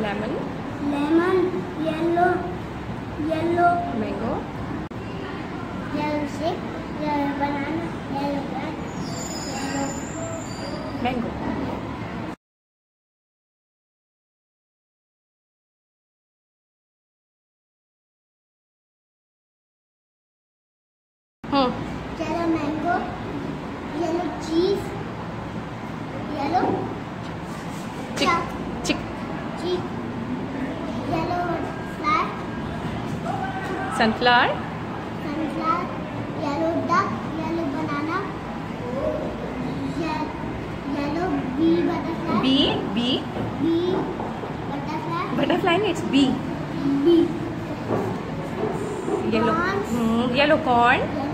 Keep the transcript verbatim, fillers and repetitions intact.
lemon, lemon, yellow, yellow, mango, yellow sheep, yellow banana, yellow grass, yellow mango. Hmm. yellow mango, yellow cheese, yellow Chick, duck, chick, cheese, yellow fly, sunflower, sunflower, yellow duck, yellow banana, ye- yellow bee butterfly, bee, bee, bee butterfly, butterfly it's bee. bee, Yellow, Corn. hmm, yellow corn, yellow